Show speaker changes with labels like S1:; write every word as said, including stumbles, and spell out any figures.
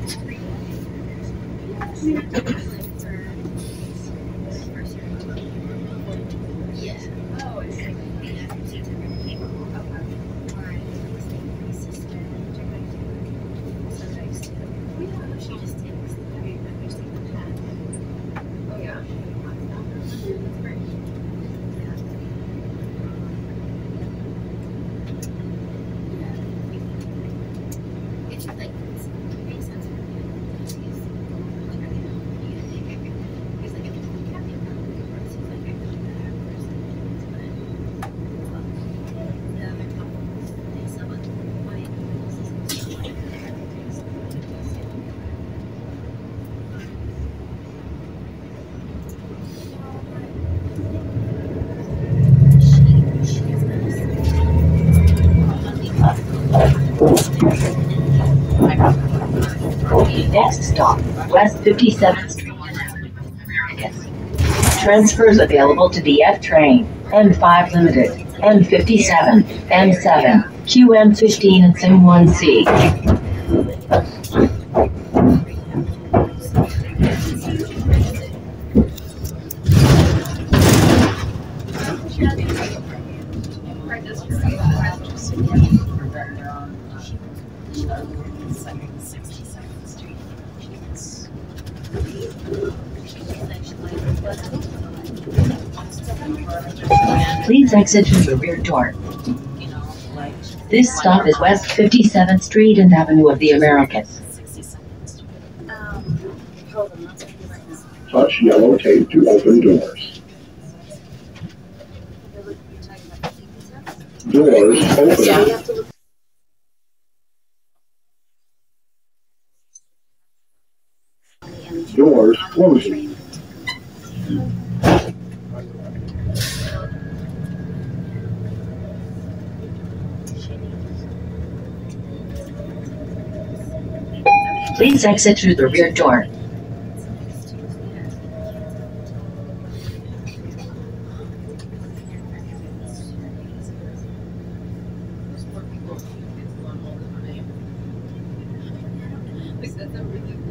S1: Next stop, West fifty-seventh Street and Avenue of the Americas. Transfers available to the F train, M five Limited, M fifty-seven, M seven, Q M fifteen and S I M one C. Please exit through the rear door. This stop is West fifty-seventh Street and Avenue of the Americas.
S2: Touch yellow tape to open doors. Doors open. Doors closing.
S1: Please exit through the rear door.
S3: Like that's a really